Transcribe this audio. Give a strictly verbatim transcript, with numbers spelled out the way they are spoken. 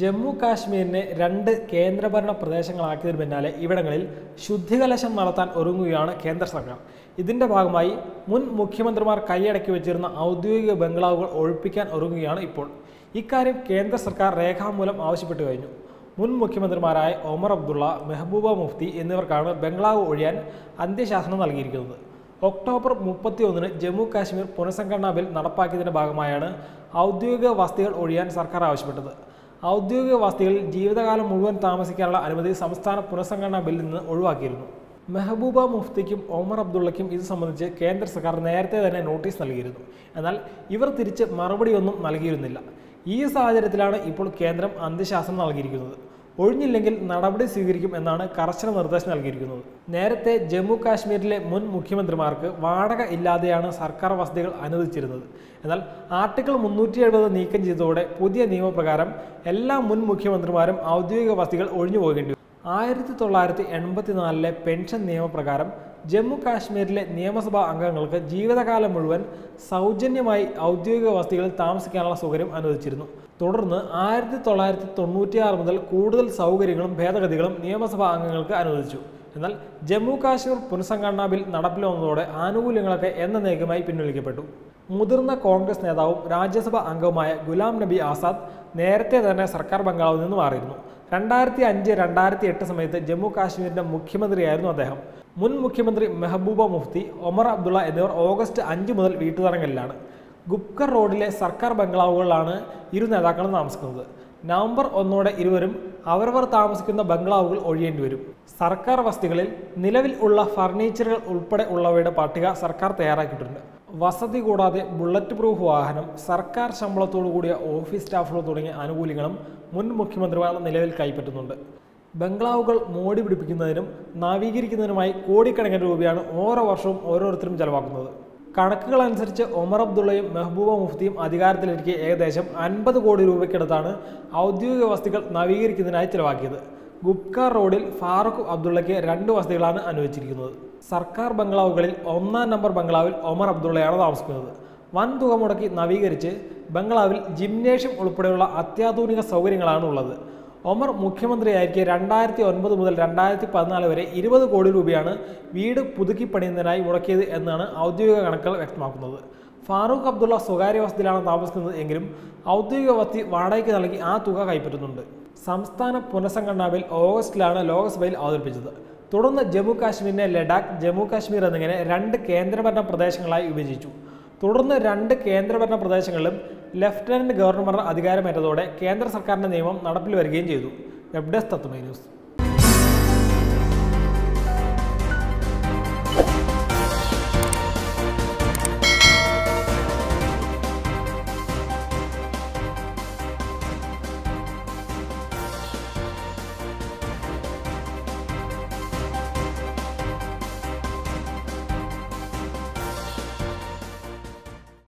ജമ്മു കാശ്മീരിനെ രണ്ട് കേന്ദ്രഭരണ പ്രദേശങ്ങളാക്കിയതിന് പിന്നാലെ ഇവിടങ്ങളിൽ ശുദ്ധികലശം നടത്താൻ ഒരുങ്ങുകയാണ് കേന്ദ്ര സർക്കാർ. ഇതിന്റെ ഭാഗമായി മുൻ മുഖ്യമന്ത്രിമാർ കൈയടക്കി വെച്ചിരുന്ന ഔദ്യോഗിക ബംഗ്ലാവുകൾ ഒഴിപ്പിക്കാൻ ഒരുങ്ങുകയാണ് ഇപ്പോൾ. ഇക്കാര്യം കേന്ദ്ര സർക്കാർ രേഖാമൂലം ആവശ്യപ്പെട്ടു കഴിഞ്ഞു. മുൻ മുഖ്യമന്ത്രിമാരായ ഒമർ അബ്ദുള്ള, മെഹബൂബ മുഫ്തി എന്നിവർക്കാണ് ബംഗ്ലാവ് ഒഴിയാൻ അന്ത്യശാസനം നൽകിയിരിക്കുന്നത്. ഒക്ടോബർ മുപ്പത്തി ഒന്നിന് ജമ്മു കാശ്മീർ പുനഃസംഘടനാ ബിൽ നടപ്പാക്കിയതിന്റെ ഭാഗമായാണ് ഔദ്യോഗിക വസതികൾ ഒഴിയാൻ സർക്കാർ ആവശ്യപ്പെട്ടത്. ഔദ്യോഗിക വസതികളിൽ ജീവിതകാലം മുഴുവൻ താമസിക്കാനുള്ള അനുമതി സംസ്ഥാന പുനഃസംഘടനാ ബില്ലിൽ നിന്ന് ഒഴിവാക്കിയിരുന്നു. മെഹബൂബ മുഫ്തിക്കും ഒമർ അബ്ദുള്ളയ്ക്കും ഇത് സംബന്ധിച്ച് കേന്ദ്ര സർക്കാർ നേരത്തെ തന്നെ നോട്ടീസ് നൽകിയിരുന്നു. എന്നാൽ ഇവർ തിരിച്ച് മറുപടിയൊന്നും നൽകിയിരുന്നില്ല. ഈ സാഹചര്യത്തിലാണ് ഇപ്പോൾ കേന്ദ്രം അന്ത്യശാസനം നൽകിയിരിക്കുന്നത്. ഒഴിഞ്ഞില്ലെങ്കിൽ നടപടി സ്വീകരിക്കും എന്നാണ് കർശന നിർദ്ദേശം നൽകിയിരിക്കുന്നത്. നേരത്തെ ജമ്മു കാശ്മീരിലെ മുൻ മുഖ്യമന്ത്രിമാർക്ക് വാടക ഇല്ലാതെയാണ് സർക്കാർ വസതികൾ അനുവദിച്ചിരുന്നത്. എന്നാൽ ആർട്ടിക്കിൾ മുന്നൂറ്റി എഴുപത് നീക്കം ചെയ്തതോടെ പുതിയ നിയമപ്രകാരം എല്ലാ മുൻ മുഖ്യമന്ത്രിമാരും ഔദ്യോഗിക വസതികൾ ഒഴിഞ്ഞു പോകേണ്ടി വരും. ആയിരത്തി തൊള്ളായിരത്തി എൺപത്തിനാലിലെ പെൻഷൻ നിയമപ്രകാരം ജമ്മു കാശ്മീരിലെ നിയമസഭാ അംഗങ്ങൾക്ക് ജീവിതകാലം മുഴുവൻ സൗജന്യമായി ഔദ്യോഗിക വസതികളിൽ താമസിക്കാനുള്ള സൗകര്യം അനുവദിച്ചിരുന്നു. തുടർന്ന് ആയിരത്തി തൊള്ളായിരത്തി തൊണ്ണൂറ്റിയാറ് മുതൽ കൂടുതൽ സൗകര്യങ്ങളും ഭേദഗതികളും നിയമസഭാ അംഗങ്ങൾക്ക് അനുവദിച്ചു. എന്നാൽ ജമ്മു കാശ്മീർ പുനഃസംഘടനാ ബിൽ നടപ്പിൽ വന്നതോടെ ആനുകൂല്യങ്ങളൊക്കെ എന്നേക്കുമായി പിൻവലിക്കപ്പെട്ടു. മുതിർന്ന കോൺഗ്രസ് നേതാവും രാജ്യസഭാ അംഗവുമായ ഗുലാം നബി ആസാദ് നേരത്തെ തന്നെ സർക്കാർ ബംഗ്ലാവിൽ നിന്ന് മാറിയിരുന്നു. രണ്ടായിരത്തി അഞ്ച് രണ്ടായിരത്തി എട്ട് സമയത്ത് ജമ്മു കാശ്മീരിന്റെ മുഖ്യമന്ത്രിയായിരുന്നു അദ്ദേഹം. മുൻ മുഖ്യമന്ത്രി മെഹബൂബ മുഫ്തി, ഒമർ അബ്ദുള്ള എന്നിവർ ഓഗസ്റ്റ് അഞ്ച് മുതൽ വീട്ടുതടങ്കലിലാണ്. ഗുപ്കർ റോഡിലെ സർക്കാർ ബംഗ്ലാവുകളിലാണ് ഇരു നേതാക്കളും താമസിക്കുന്നത്. നവംബർ ഒന്നോടെ ഇരുവരും അവരവർ താമസിക്കുന്ന ബംഗ്ലാവുകൾ ഒഴിയേണ്ടി വരും. സർക്കാർ വസതികളിൽ നിലവിൽ ഉള്ള ഫർണിച്ചറുകൾ ഉൾപ്പെടെ ഉള്ളവയുടെ പട്ടിക സർക്കാർ തയ്യാറാക്കിയിട്ടുണ്ട്. വസതി കൂടാതെ ബുള്ളറ്റ് പ്രൂഫ് വാഹനം, സർക്കാർ ശമ്പളത്തോടു കൂടിയ ഓഫീസ് സ്റ്റാഫുകൾ തുടങ്ങിയ ആനുകൂല്യങ്ങളും മുൻ മുഖ്യമന്ത്രിമാർ നിലവിൽ കൈപ്പറ്റുന്നുണ്ട്. ബംഗ്ലാവുകൾ മോടി പിടിപ്പിക്കുന്നതിനും നവീകരിക്കുന്നതിനുമായി കോടിക്കണക്കിന് രൂപയാണ് ഓരോ വർഷവും ഓരോരുത്തരും ചെലവാക്കുന്നത്. കണക്കുകൾ അനുസരിച്ച് ഒമർ അബ്ദുള്ളയും മെഹബൂബ മുഫ്തിയും അധികാരത്തിലിരിക്കെ ഏകദേശം അൻപത് കോടി രൂപയ്ക്കടുത്താണ് ഔദ്യോഗിക വസതികൾ നവീകരിക്കുന്നതിനായി ചിലവാക്കിയത്. ഗുപ്കാർ റോഡിൽ ഫാറൂഖ് അബ്ദുള്ളയ്ക്ക് രണ്ട് വസതികളാണ് അനുവദിച്ചിരിക്കുന്നത്. സർക്കാർ ബംഗ്ലാവുകളിൽ ഒന്നാം നമ്പർ ബംഗ്ലാവിൽ ഒമർ അബ്ദുള്ളയാണ് താമസിക്കുന്നത്. വൻ തുക മുടക്കി നവീകരിച്ച് ബംഗ്ലാവിൽ ജിംനേഷ്യം ഉൾപ്പെടെയുള്ള അത്യാധുനിക സൗകര്യങ്ങളാണ് ഉള്ളത്. ഒമർ മുഖ്യമന്ത്രിയായിരിക്കെ രണ്ടായിരത്തി ഒൻപത് മുതൽ രണ്ടായിരത്തി പതിനാല് വരെ ഇരുപത് കോടി രൂപയാണ് വീട് പുതുക്കി പണിയുന്നതിനായി മുടക്കിയത് എന്നാണ് ഔദ്യോഗിക കണക്കുകൾ വ്യക്തമാക്കുന്നത്. ഫാറൂഖ് അബ്ദുള്ള സ്വകാര്യ വസതിയിലാണ് താമസിക്കുന്നത് എങ്കിലും ഔദ്യോഗിക വസതി വാടകയ്ക്ക് നൽകി ആ തുക കൈപ്പറ്റുന്നുണ്ട്. സംസ്ഥാന പുനഃസംഘടനാ ബിൽ ഓഗസ്റ്റിലാണ് ലോക്സഭയിൽ അവതരിപ്പിച്ചത്. തുടർന്ന് ജമ്മു കാശ്മീരിനെ ലഡാക്ക്, ജമ്മു കാശ്മീർ എന്നിങ്ങനെ രണ്ട് കേന്ദ്രഭരണ പ്രദേശങ്ങളായി വിഭജിച്ചു. തുടർന്ന് രണ്ട് കേന്ദ്രഭരണ പ്രദേശങ്ങളിലും ലഫ്റ്റനന്റ് ഗവർണറുടെ അധികാരമേറ്റതോടെ കേന്ദ്ര സർക്കാരിന്റെ നിയമം നടപ്പിൽ വരികയും ചെയ്തു. Web desk Tatwamayi news.